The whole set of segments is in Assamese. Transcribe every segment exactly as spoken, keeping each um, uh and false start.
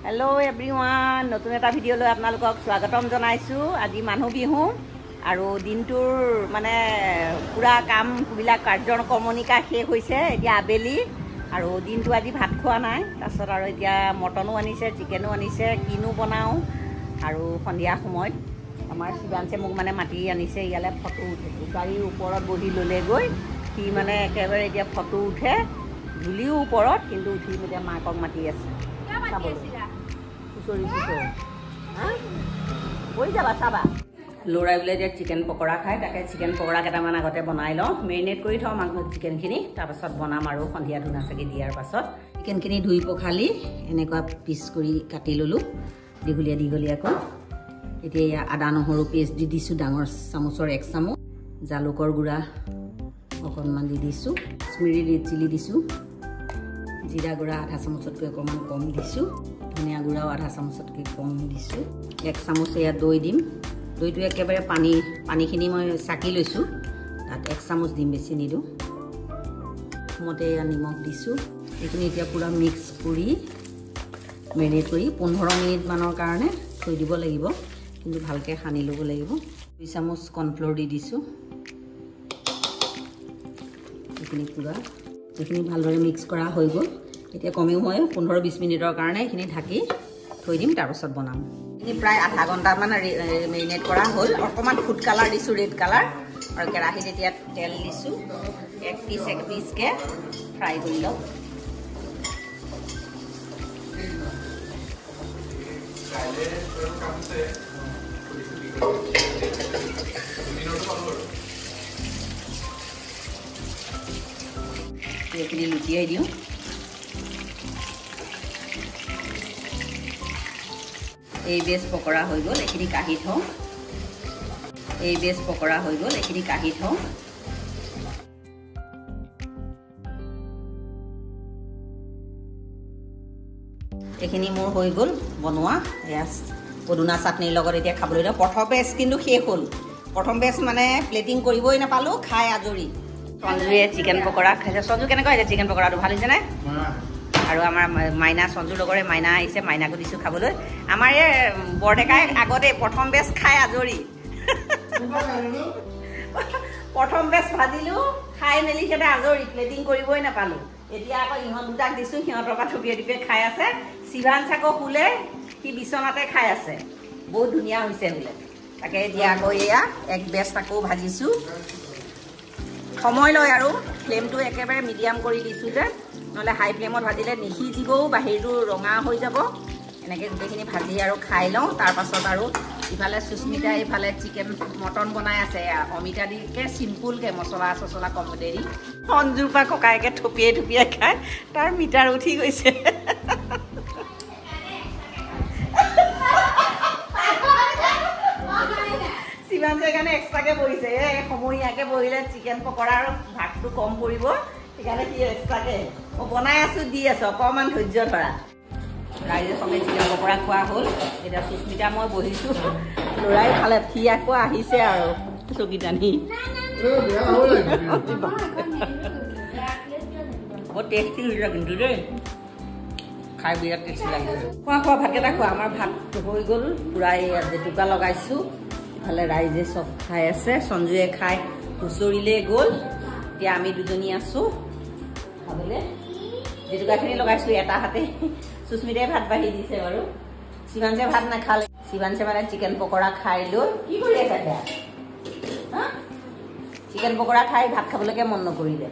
हेलो एवरीवन नतुन एटा भिडिओ লৈ আপোনালোকক স্বাগতম জনাইছো আজি মানুহ বিহু আৰু দিনটোৰ মানে পুৰা কাম বিলাক কাৰ্যৰ কমনিকা শেষ হৈছে এতিয়া আবেলি আৰু দিনটো আজি ভাত খোৱা নাই তাৰছত আৰু এতিয়া মটনো আনিছে চিকেনো আনিছে কিনো বনাও আৰু সন্ধিয়া সময়ত আমাৰ শিৱানছে মোক মানে মাটি আনিছে ইয়ালে ফটো উঠে গাড়ীৰ ওপৰত বহি ললে গৈ কি মানে একেবাৰে এতিয়া ফটো উঠে ধুলিও ওপৰত কিন্তু উঠি এতিয়া মাকক মাটি আছে লৰাই বোলে যে চিকেন পকৰা খায় তাকে চিকেন পকৰা কেইটামান আগতে বনাই লওঁ মেৰিনেট কৰি থওঁ মাংস চিকেনখিনি তাৰপাছত বনাম আৰু সন্ধিয়া ধুনা চাগি দিয়াৰ পাছত চিকেনখিনি ধুই পখালি এনেকুৱা পিচ কৰি কাটি ল'লোঁ দীঘলীয়া দীঘলীয়াকৈ এতিয়া আদা নহৰু পেষ্ট দি দিছোঁ ডাঙৰ চামুচৰ এক চামুচ জালুকৰ গুড়া অকণমান দি দিছোঁ কাশ্মীৰী ৰেড চিলি দিছোঁ জিৰা গুড়া আধা চামুচতকৈ অকণমান কম দিছোঁ ধনিয়া গুড়াও আধা চামুচতকৈ কম দিছোঁ এক চামুচ এয়া দৈ দিম দৈটো একেবাৰে পানী পানীখিনি মই চাকি লৈছোঁ তাত এক চামুচ দিম বেছি নিদিওঁ মতে এয়া নিমখ দিছোঁ এইখিনি এতিয়া পূৰা মিক্স কৰি মেৰিনেট কৰি পোন্ধৰ মিনিটমানৰ কাৰণে থৈ দিব লাগিব কিন্তু ভালকৈ সানি ল'ব লাগিব দুই চামুচ কৰ্ণফ্ল'ৰ দি দিছোঁ এইখিনি পূৰা এইখিনি ভালদৰে মিক্স কৰা হৈ গ'ল এতিয়া কমেও মই পোন্ধৰ বিছ মিনিটৰ কাৰণে এইখিনি ঢাকি থৈ দিম তাৰপাছত বনাম এইখিনি প্ৰায় আধা ঘণ্টামান মেৰিনেট কৰা হ'ল অকণমান ফুড কালাৰ দিছোঁ ৰেড কালাৰ আৰু কেৰাহীত এতিয়া তেল দিছোঁ এক পিচ এক পিচকৈ ফ্ৰাই কৰি লওঁ এইখিনি লুটিয়াই দিওঁ এই বেছ পকৰা হৈ গ'ল এইখিনি কাঢ়ি থওঁ এই বেছ পকৰা হৈ গ'ল এইখিনি কাঢ়ি থওঁ এইখিনি মোৰ হৈ গ'ল বনোৱা এয়া পদুনা চাটনিৰ লগত এতিয়া খাবলৈ দিওঁ প্ৰথম বেছ কিন্তু শেষ হ'ল প্ৰথম বেছ মানে প্লেটিং কৰিবই নাপালোঁ খাই আজৰি সঞ্জুৱে চিকেন পকৰা খাইছে সঞ্জু কেনেকুৱা হৈছে চিকেন পকৰাটো ভাল হৈছেনে আৰু আমাৰ মাইনা সঞ্জুৰ লগৰে মাইনা আহিছে মাইনাকো দিছোঁ খাবলৈ আমাৰ এই বৰডেকাই আগতে প্ৰথম বেছ খাই আজৰি প্ৰথম বেছ ভাজিলোঁ খাই মেলি সিহঁতে আজৰি প্লেটিং কৰিবই নাপালোঁ এতিয়া আকৌ ইহঁত দুটাক দিছোঁ সিহঁতৰ পৰা থপিয়াই থপিয়াই খাই আছে শিৱানছে আকৌ শুলে সি বিচনাতে খাই আছে বহুত ধুনীয়া হৈছে বোলে তাকে এতিয়া আকৌ এয়া এক বেছ আকৌ ভাজিছোঁ সময় লয় আৰু ফ্লেমটো একেবাৰে মিডিয়াম কৰি দিছোঁ যে নহ'লে হাই ফ্লেমত ভাজিলে নিসিজিবও বাহিৰটো ৰঙা হৈ যাব এনেকৈ গোটেইখিনি ভাজি আৰু খাই লওঁ তাৰপাছত আৰু ইফালে সুস্মিতা এইফালে চিকেন মটন বনাই আছে অমিতা দিকে চিম্পুলকৈ মছলা চছলা কম দেৰি সঞ্জুৰ পৰা ককায়েকে থপিয়াই থপিয়াই খায় তাৰ মিটাৰ উঠি গৈছে শিৱানছে কাৰণে এক্সট্ৰাকৈ বহিছে এই সমূহীয়াকৈ বহিলে চিকেন পকৰাৰ ভাগটো কম পৰিব সেইকাৰণে সি এক্সট্ৰাকৈ মই বনাই আছোঁ দি আছোঁ অকণমান ধৈৰ্য ধৰা ৰাইজে চবেই চিকেন পকৰা খোৱা হ'ল এতিয়া সুস্মিতা মই বহিছোঁ ল'ৰাই খালে সি আকৌ আহিছে আৰু চকী টানি বৰ টেষ্টি হৈছে কিন্তু দেই খাই বিৰাট টেষ্টি লাগিছে খোৱা খোৱা ভাতকেইটা খোৱা আমাৰ ভাত হৈ গ'ল পূৰা জেতুকা লগাইছোঁ ইফালে ৰাইজে চব খাই আছে সঞ্জুৱে খাই হুঁচৰিলৈ গ'ল এতিয়া আমি দুজনী আছোঁ খাবলৈ জেতুকাখিনি লগাইছোঁ এটা হাতে সুস্মিতাই ভাত বাঢ়ি দিছে বাৰু শিৱানছে ভাত নাখালে শিৱানছে মানে চিকেন পকৰা খাই লৈ কি কৰি আছে এতিয়া চিকেন পকৰা খাই ভাত খাবলৈকে মন নকৰিলে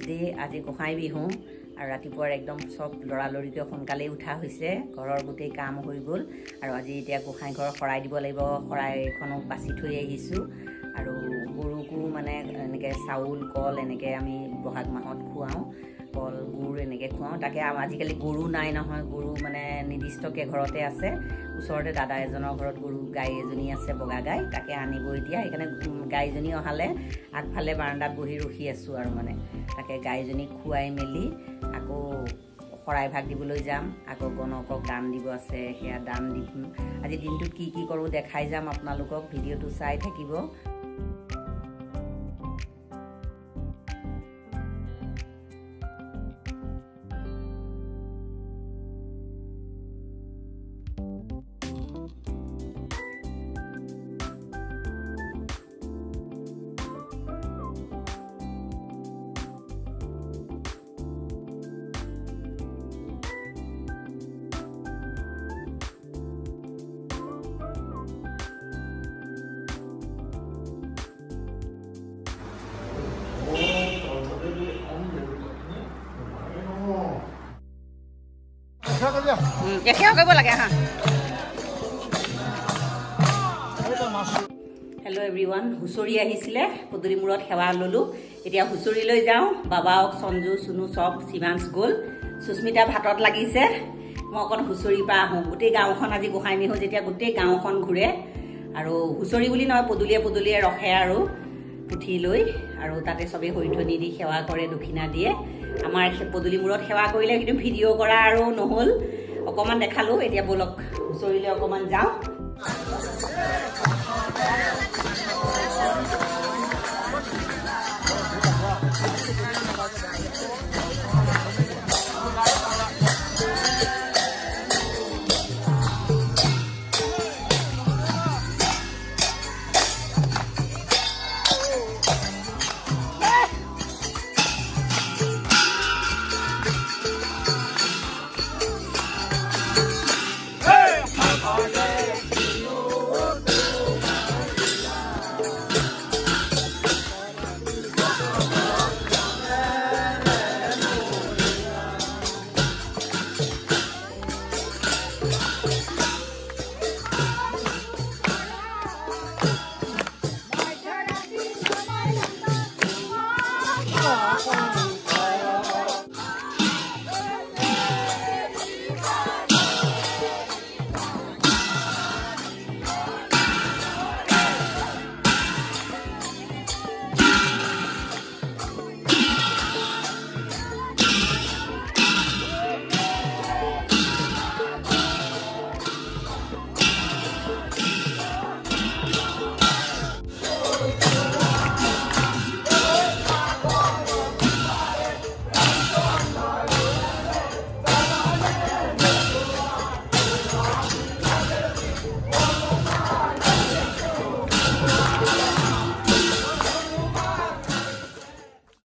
থাৰ্ছডে আজি গোসাঁই বিহু আৰু ৰাতিপুৱাৰ একদম চব লৰালৰিকৈ সোনকালেই উঠা হৈছে ঘৰৰ গোটেই কাম হৈ গ'ল আৰু আজি এতিয়া গোসাঁই ঘৰ শৰাই দিব লাগিব শৰাইখনো বাছি থৈ আহিছোঁ আৰু গৰুকো মানে এনেকৈ চাউল কল এনেকৈ আমি বহাগ মাহত খুৱাওঁ কল গুড় এনেকৈ খুৱাওঁ তাকে আজিকালি গৰু নাই নহয় গৰু মানে নিৰ্দিষ্টকৈ ঘৰতে আছে ওচৰতে দাদা এজনৰ ঘৰত গৰু গাই এজনী আছে বগা গাই তাকে আনিব এতিয়া সেইকাৰণে গাইজনী অহালে আগফালে বাৰান্দাত বহি ৰখি আছোঁ আৰু মানে তাকে গাইজনীক খুৱাই মেলি আকৌ শৰাই ভাগ দিবলৈ যাম আকৌ গণকক দান দিব আছে সেয়া দান দিম আজি দিনটোত কি কি কৰোঁ দেখাই যাম আপোনালোকক ভিডিঅ'টো চাই থাকিব কেতিয়াও কৰিব লাগে হা হেল্ল' এভৰিৱান হুঁচৰি আহিছিলে পদূলি মূৰত সেৱা ল'লোঁ এতিয়া হুঁচৰিলৈ যাওঁ বাবাওক সঞ্জু চুনু চব শিৱাংশ গ'ল সুস্মিতা ভাতত লাগিছে মই অকণ হুঁচৰিৰ পৰা আহোঁ গোটেই গাঁওখন আজি গোসাঁই বিহু যেতিয়া গোটেই গাঁওখন ঘূৰে আৰু হুঁচৰি বুলি নহয় পদূলিয়ে পদূলিয়ে ৰখে আৰু পুথি লৈ আৰু তাতে চবেই হৈঠনি দি সেৱা কৰে দক্ষিণা দিয়ে আমাৰ পদূলি মূৰত সেৱা কৰিলে কিন্তু ভিডিঅ' কৰা আৰু নহ'ল অকণমান দেখালোঁ এতিয়া ব'লক হুঁচৰিলৈ অকণমান যাওঁ